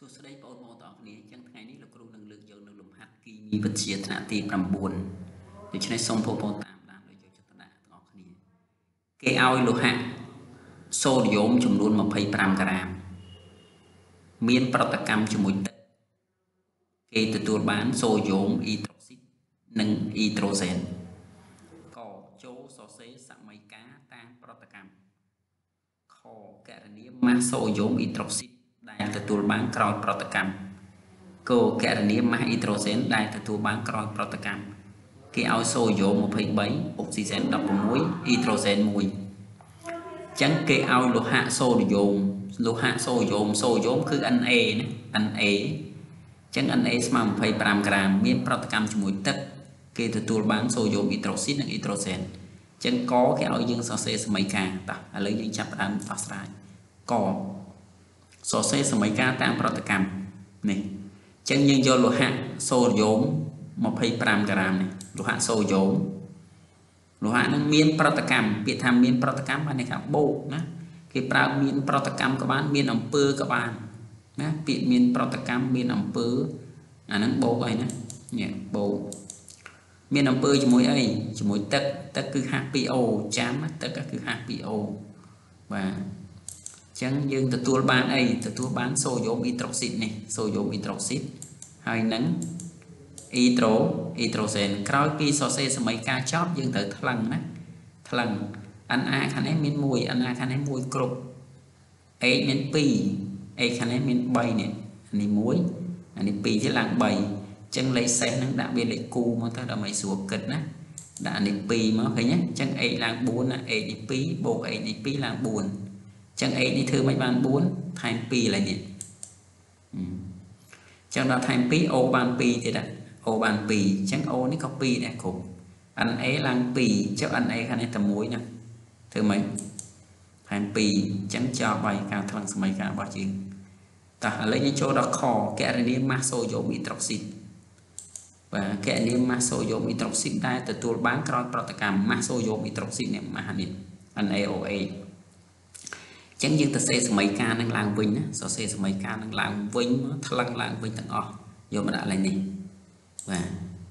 សួស្តីបងប្អូនទាំងអស់គ្នាចឹងថ្ងៃនេះលោកគ្រូនឹងលើកយកនៅលំហាត់គីមីវិទ្យាថ្នាក់ទី9ដូច្នេះសូមបងប្អូនតាមដានដោយយកចិត្តទុកដាក់ទាំងអស់គ្នាគេឲ្យលោហៈសូដ្យូមចំនួន25ក្រាមមានប្រតិកម្មជាមួយទឹកគេទទួលបានសូដ្យូមអ៊ីត្រូស៊ីតនិងអ៊ីត្រូសែនកចូលសរសេរសមីការតាមប្រតិកម្មខកណនីម៉ាស់សូដ្យូមអ៊ីត្រុកស៊ីតដែលទទួលបានក្រោយប្រតិកម្មកកណនីម៉ាស់អ៊ីត្រូសែនដែលទទួលបានក្រោយប្រតិកម្មគេឲ្យសូដ្យូម23អុកស៊ីសែន16អ៊ីត្រូសែន1អញ្ចឹងគេឲ្យលោហៈសូដ្យូមសូដ្យូមគឺ Na ណា Na អញ្ចឹង Na ស្មើ25ក្រាមមានប្រតិកម្មជាមួយទឹកគេទទួលបានសូដ្យូមអ៊ីត្រូស៊ីតនិងអ៊ីត្រូសែនអញ្ចឹងកគេឲ្យយើងសរសេរសមីការតោះឥឡូវយើងចាប់ផ្ដើមដោះស្រាយកសរសេរសមីការតាមប្រតិកម្មនេះអញ្ចឹងយើងយកលោហៈសូដ្យូម25ក្រាមនេះលោហៈសូដ្យូមលោហៈនឹងមានប្រតិកម្មពាក្យថាមានប្រតិកម្មបានន័យថាបូកណាគេប្រើមានប្រតិកម្មក៏បានមានអំពើក៏បានណាពាក្យមានប្រតិកម្មមានអំពើអាហ្នឹងបូកអីណានេះបូកមានអំពើជាមួយអីជាមួយទឹកគឺ H2O ចាំទឹកគឺ H2O បាទចឹងយើងទទួលបានអីទទួលបានសូដ្យូមអ៊ីត្រូស៊ីតនេះសូដ្យូមអ៊ីត្រុកស៊ីតហើយនឹងអ៊ីត្រូសែនក្រោយពីសរសេរសមីការចប់យើងត្រូវថ្លឹងណាថ្លឹង Na ខាងនេះមាន1 Na ខាងនេះ1គ្រប់ H មាន2 H ខាងនេះមាន3នេះនេះ1អានេះ2ទៀតឡើង3អញ្ចឹងលេខសេសនឹងដាក់វាលេខគូមកទៅដើម្បីស្រួលគិតណាដាក់នេះ2មកឃើញទេអញ្ចឹង H ឡើង4ណា H នេះ2បូក H នេះ2ឡើង4ចឹង x នេះធ្វើមិនបាន4ថែម2ឡើយនេះចឹងដល់ថែម2 o បាន2ទៀតណា o បាន2ចឹង o នេះក៏2ដែរគ្រប់ na ឡើង2ចុះ na ខាងនេះតែ1ណាធ្វើម៉េចថែម2ចឹងចប់ហើយការថ្លឹងសមីការរបស់យើងតោះឥឡូវយើងចូលដល់ខកណនីម៉ាស់សូដ្យូមអ៊ីត្រុកស៊ីតបាទកណនីម៉ាស់សូដ្យូមអ៊ីត្រុកស៊ីតដែលទទួលបានក្រោយប្រតិកម្មម៉ាស់សូដ្យូមអ៊ីត្រុកស៊ីតនេះម៉ាស់នេះ NaOAចឹងយើងទៅសេសមីការនឹងឡើងវិញណាសរសេរសមីការនឹងឡើងវិញមកថ្លឹងឡើងវិញទាំងអស់យកមកដាក់ឡើងនេះបាទ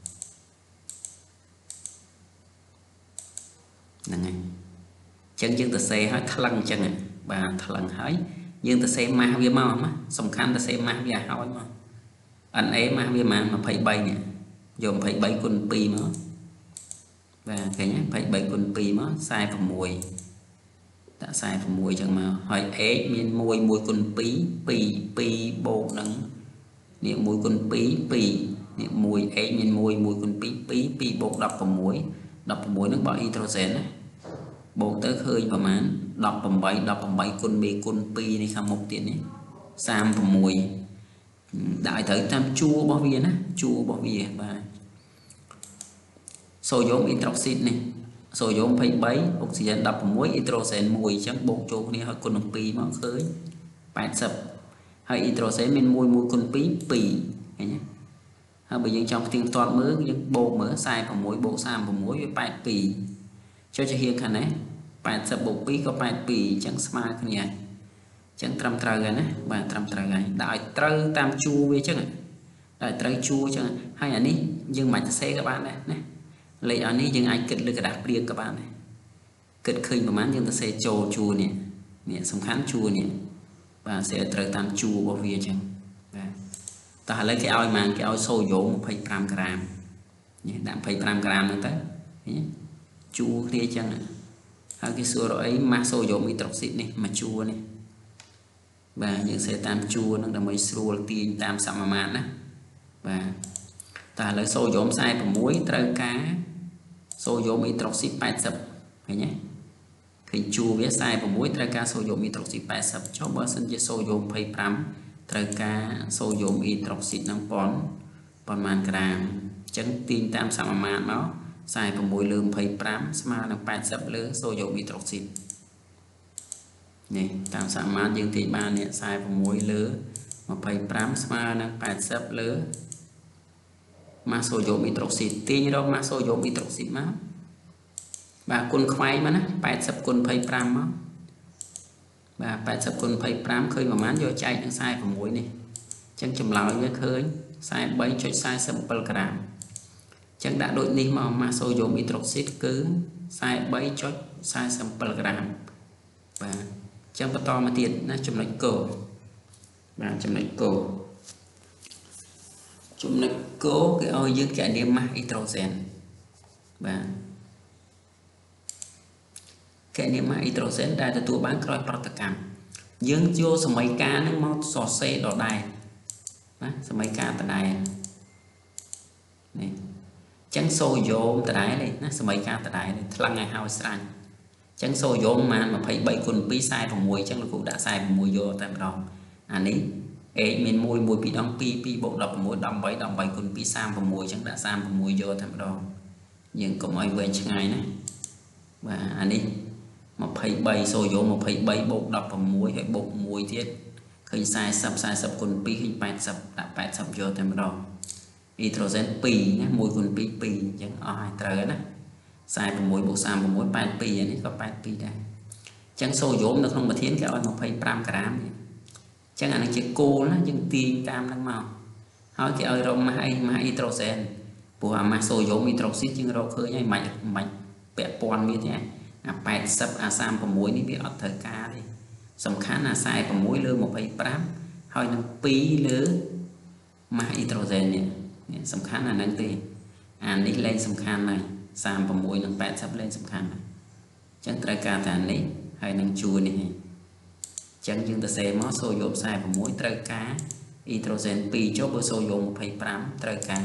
ហ្នឹងហើយចឹងយើងទៅសេឲ្យថ្លឹងចឹងបាទថ្លឹងហើយយើងទៅសេម៉ាស់វាមកណាសំខាន់ទៅសេម៉ាស់វាឲ្យមក Na ម៉ាស់វាប្រហែល23នេះយក23គុណ2មកបាទឃើញ23គុណ2មក46ដាក់46ចឹងមកហើយ x មាន1 1គុណ2 2 2បូកនឹងនេះ1គុណ2 2នេះ1 x មាន1 1គុណ2 2 2បូក16 16នឹងបោះអ៊ីត្រូសែនណាបូកទៅឃើញប្រមាណ18គុណមេគុណ2នេះខាងមុខទៀតនេះ36ដាក់ឲ្យត្រូវតាមជួររបស់វាណាជួររបស់វាបាទសូដ្យូមអ៊ីត្រុកស៊ីតនេះសូដ្យូម23អុកស៊ីសែន16អ៊ីត្រូសែន1អញ្ចឹងបូកចូលគ្នាឲ្យគុណនឹង2មកឃើញ80ហើយអ៊ីត្រូសែនមាន1 1គុណ2 2ឃើញទេហើយបើយើងចង់ផ្ទៀងផ្ទាត់មើលយើងបូកមើល46បូក36វា82ចុះជាហៀងខាងនេះ80បូក2ក៏82អញ្ចឹងស្មើគ្នាអញ្ចឹងត្រឹមត្រូវហើយណាបាទត្រឹមត្រូវហើយដាក់ឲ្យត្រូវតាមជួរវាអញ្ចឹងដាក់ត្រូវជួរអញ្ចឹងហើយអានេះយើងមិនអាចសរសេរក៏បានដែរណាលេខអានេះយើងអាចគិតលើក្រដាសព្រាងក៏បានដែរគិតឃើញប្រហែលយើងទៅសេចូលជួរនេះសំខាន់ជួរនេះបាទសេត្រូវតាមជួររបស់វាអញ្ចឹងបាទតោះឥឡូវគេឲ្យម៉ានគេឲ្យសូដ្យូម25ក្រាមនេះដាក់25ក្រាមហ្នឹងទៅជួរគ្នាអញ្ចឹងហើយគេសួររកអីម៉ាស់សូដ្យូមអ៊ីត្រុកស៊ីតនេះមួយជួរនេះបាទយើងសេតាមជួរហ្នឹងដើម្បីស្រួលទាញតាមសមាមាត្រណាបាទតែឥឡូវសូដ្យូម46ត្រូវការសូដ្យូមអ៊ីត្រុកស៊ីត80ឃើញទេឃើញជួរវា46ត្រូវការសូដ្យូមអ៊ីត្រុកស៊ីត80ចុះបើសិនជាសូដ្យូម25ត្រូវការសូដ្យូមអ៊ីត្រុកស៊ីតនឹងប៉ុន្មានក្រាមអញ្ចឹងទាញតាមសមាមាត្រមក46លើ25ស្មើនឹង80លើសូដ្យូមអ៊ីត្រុកស៊ីតនេះតាមសមាមាត្រយើងទាញបាននេះ46លើ25ស្មើនឹង80លើម៉ាស់សូដ្យូមអ៊ីត្រុកស៊ីតទាញរកម៉ាស់សូដ្យូមអ៊ីត្រុកស៊ីតមកបាទគុណខ្វែងមកណា80គុណ25មកបាទ80គុណ25ឃើញប្រហែលយកចែកនឹង46នេះ chẳng chùm lão với khơi sai bấy cho sai sample gram chẳng đã đội ní mà sodium hydroxide cứ sai bấy cho sai sample gram và chẳng bắt to mà tiền nó chùm lệnh cổ và chùm lệnh cổ cái ơi dương chạy điểm mà hydrogen và cái niệm mà hydrogen đây là tụ bán coi protein dương vô sầm mấy cá nó mau sò xe đỏ đài sầm mấy cá tại đài này chẳng sôi vô tại đài này nó sầm mấy cá tại đài này lăng ngày hao xanh chẳng sôi vô mà phải bảy con pi sai vào mùi chẳng là cũng đã sai vào mùi vô tại đó anh ấy mình mùi pi đong pi bộ đập mùi đong bảy con pi sam vào mùi chẳng đã sam vào mùi vô tại đó nhưng cũng ai quên chẳng ai này và anh ấy mà phải bay sôi vô mà phải bay bộ đập vào muối hay bộ muối thiết khi sai sập con pi khi bẹt sập vô thêm đó hydrogen pi nhé muối con pi chẳng ai trời đó sai vào muối bộ sam vào muối bẹt pi này có bẹt pi đây chẳng sôi vô nó không mà thiến cái ơi mà phải 5 gram chẳng hạn chỉ cô nó nhưng tiền cam lắm màu hỏi cái ơi rong mà hydrogen của mà sôi vô hydroxide nhưng rong khơi nhảy mạnh bẹt pon như thế bẹt sập sam của muối này bị ở thời ca đi sầm khá là sai của muối lơ một phải pram hơi nó pi lơ mà hydrogen này sầm khá là nâng tiền đi lên sầm khăn này sam của muối nó bẹt sập lên sầm khăn này chẳng thời ca thằng này hay nâng chua này chẳng chúng ta xem nó sôi dồn sai của muối thời cá hydrogen pi cho bữa sôi dồn một phải pram thời ca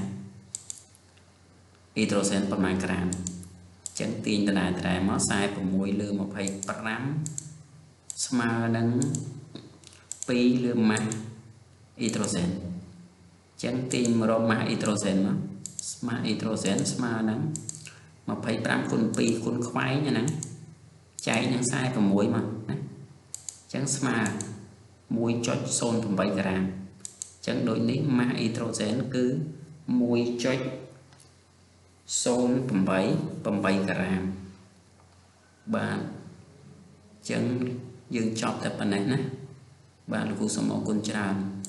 hydrogenประมาณ gram chẳng tin là tại nó sai của mùi lừa một hay pram smart nâng pi lừa mà hydrogen chẳng tin mà roma hydrogen nó smart hydrogen smart nâng một hay pram con pi con khoái nha nè cháy những sai của mùi mà chẳng smart mùi cho xôn from 7 gram chẳng đối ní mà hydrogen cứ mùi cho xôn from 7 gram bạn chẳng dừng chọc tập này nè bạn là cụ sống ở con tràn